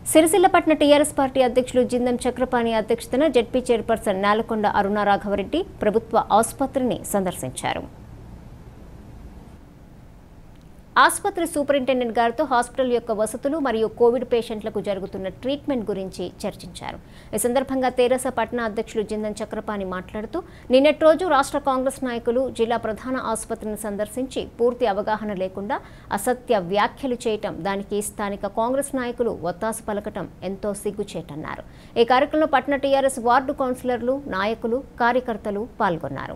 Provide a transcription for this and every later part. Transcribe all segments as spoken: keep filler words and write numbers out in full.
సిరిసిల్లపట్న TRS party అధ్యక్షులు జిందం చక్రపాణి అధ్యక్షతన ZP chairperson Nalakonda Aruna Raghava Reddy ప్రభుత్వ ఆసుపత్రిని సందర్శించారు. ఆసుపత్రి సూపరింటెండెంట్ గారితో హాస్పిటల్ యొక్క వసతులు మరియు కోవిడ్ పేషెంట్లకు జరుగుతున్న ట్రీట్మెంట్ గురించి చర్చించారు. ఈ సందర్భంగా తెరాస పట్న అధ్యక్షులు జిందం చక్రపాణి మాట్లాడుతూ నిన్నటి రోజు రాష్ట్ర కాంగ్రెస్ నాయకులు జిల్లా ప్రధాన ఆసుపత్రిని సందర్శించి పూర్తి అవగాహన లేకుండా అసత్య వ్యాఖ్యలు చేయటం, దానికి స్థానిక కాంగ్రెస్ నాయకులు ఒత్తాసు పలకటం ఎంతో సిగ్గుచేటన్నారు. ఈ కార్యక్రమంలో పట్న టీఆర్ఎస్ వార్డు కౌన్సిలర్లు, నాయకులు, కార్యకర్తలు పాల్గొన్నారు.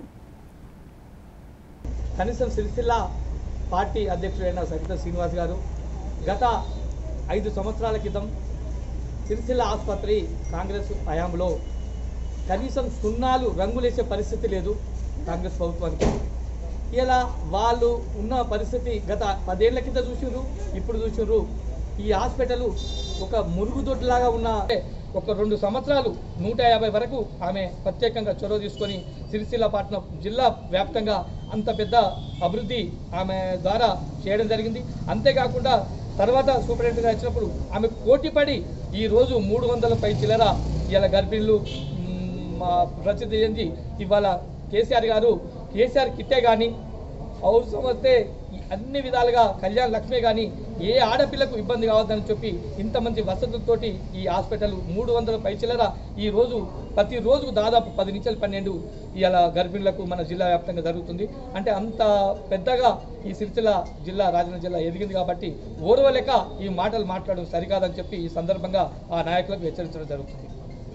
కనీసం సిరిసిల్ల పార్టీ అధ్యక్షుడైన సరిత శ్రీనివాస్ గారు గత ఐదు సంవత్సరాల క్రితం సిరిసిల్ల ఆసుపత్రి కాంగ్రెస్ హయాంలో కనీసం సున్నాలు రంగులేసే పరిస్థితి లేదు కాంగ్రెస్ ప్రభుత్వానికి. ఇలా వాళ్ళు ఉన్న పరిస్థితి గత పదేళ్ల కింద చూసిర్రు, ఇప్పుడు చూసిర్రు. ఈ హాస్పిటల్ ఒక మురుగుదొడ్లాగా ఉన్న ఒక రెండు సంవత్సరాలు నూట యాభై వరకు ఆమె ప్రత్యేకంగా చొరవ తీసుకొని సిరిసిల్ల పట్టణం జిల్లా వ్యాప్తంగా అంత పెద్ద అభివృద్ధి ఆమె ద్వారా చేయడం జరిగింది. అంతేకాకుండా తర్వాత సూపరింటెండెంట్గా వచ్చినప్పుడు ఆమె పోటీపడి ఈరోజు మూడు వందల పై చిల్లర ఇవాళ గర్భిణులు ప్రసిద్ధి చెంది ఇవాళ కేసీఆర్ గారు కేసీఆర్ కిట్టే కానీ అవసరం వస్తే అన్ని విధాలుగా కళ్యాణ లక్ష్మే కానీ ఏ ఆడపిల్లకు ఇబ్బంది కావద్దని చెప్పి ఇంత మంచి వసతులతోటి ఈ హాస్పిటల్ మూడు వందల పై చిల్లర ఈ రోజు ప్రతిరోజు దాదాపు పది నుంచి పన్నెండు ఇవాళ గర్భిణులకు మన జిల్లా వ్యాప్తంగా జరుగుతుంది. అంటే అంత పెద్దగా ఈ సిరిసిల్ల జిల్లా రాజన్న జిల్లా ఎదిగింది కాబట్టి ఓర్వలేక ఈ మాటలు మాట్లాడడం సరికాదని చెప్పి ఈ సందర్భంగా ఆ నాయకులకు హెచ్చరించడం జరుగుతుంది.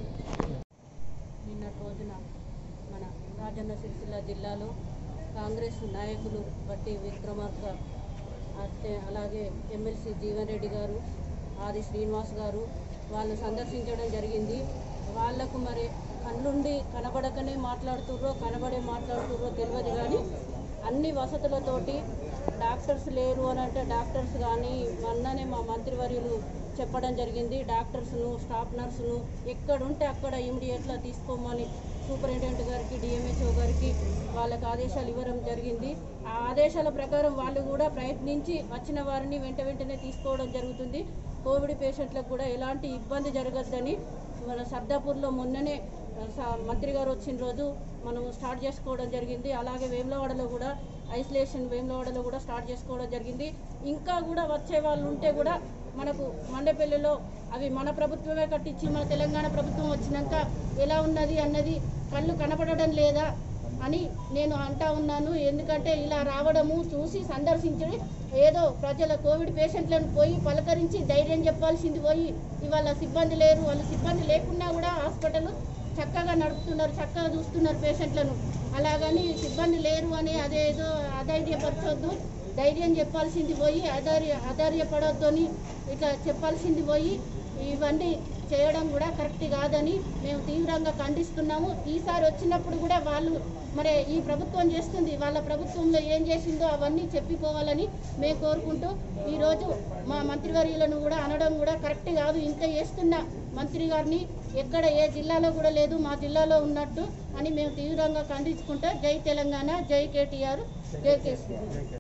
నిన్నటి రోజున మన రాజన్న సిరిసిల్ల జిల్లాలో కాంగ్రెస్ నాయకులు బట్టి విక్రమార్క, అలాగే ఎమ్మెల్సీ జీవన్ రెడ్డి గారు, ఆది శ్రీనివాస్ గారు వాళ్ళు సందర్శించడం జరిగింది. వాళ్లకు మరి కళ్ళుండి కనబడకనే మాట్లాడుతుర్రో కనబడే మాట్లాడుతుర్రో తెలియదు, కానీ అన్ని వసతులతోటి డాక్టర్స్ లేరు అని అంటే డాక్టర్స్ కానీ మొన్ననే మా మంత్రివర్యులు చెప్పడం జరిగింది. డాక్టర్స్ను, స్టాఫ్ నర్సును ఎక్కడుంటే అక్కడ ఇమీడియట్గా తీసుకోమని సూపరింటెండెంట్ గారికి, డిఎంహెచ్ఓ గారికి వాళ్ళకి ఆదేశాలు ఇవ్వడం జరిగింది. ఆ ఆదేశాల ప్రకారం వాళ్ళు కూడా ప్రయత్నించి వచ్చిన వారిని వెంట వెంటనే తీసుకోవడం జరుగుతుంది. కోవిడ్ పేషెంట్లకు కూడా ఎలాంటి ఇబ్బంది జరగద్దని మన సర్దాపూర్లో మొన్ననే మంత్రి గారు వచ్చిన రోజు మనం స్టార్ట్ చేసుకోవడం జరిగింది. అలాగే వేములవాడలో కూడా ఐసోలేషన్ వేములవాడలో కూడా స్టార్ట్ చేసుకోవడం జరిగింది. ఇంకా కూడా వచ్చే వాళ్ళు ఉంటే కూడా మనకు మండపల్లిలో అవి మన ప్రభుత్వమే కట్టించి మన తెలంగాణ ప్రభుత్వం వచ్చినాక ఎలా ఉన్నది అన్నది కళ్ళు కనపడడం లేదా అని నేను అంటా ఉన్నాను. ఎందుకంటే ఇలా రావడము చూసి సందర్శించి ఏదో ప్రజల కోవిడ్ పేషెంట్లను పోయి పలకరించి ధైర్యం చెప్పాల్సింది పోయి ఇవాళ సిబ్బంది లేరు, వాళ్ళు సిబ్బంది లేకున్నా కూడా హాస్పిటల్ చక్కగా నడుపుతున్నారు, చక్కగా చూస్తున్నారు పేషెంట్లను. అలాగని సిబ్బంది లేరు అని అదేదో అధైర్యపరచొద్దు, ధైర్యం చెప్పాల్సింది పోయి అధైర్య అధైర్యపడొద్దు అని ఇట్లా చెప్పాల్సింది పోయి ఇవన్నీ చేయడం కూడా కరెక్ట్ కాదని మేము తీవ్రంగా ఖండిస్తున్నాము. ఈసారి వచ్చినప్పుడు కూడా వాళ్ళు మరి ఈ ప్రభుత్వం చేస్తుంది, వాళ్ళ ప్రభుత్వంలో ఏం చేసిందో అవన్నీ చెప్పిపోవాలని మేము కోరుకుంటూ ఈరోజు మా మంత్రివర్యులను కూడా అనడం కూడా కరెక్ట్ కాదు. ఇంత చేస్తున్న మంత్రి గారిని ఎక్కడ ఏ జిల్లాలో కూడా లేదు మా జిల్లాలో ఉన్నట్టు అని మేము తీవ్రంగా ఖండించుకుంటా. జై తెలంగాణ, జై కేటీఆర్, జై కేసీఆర్.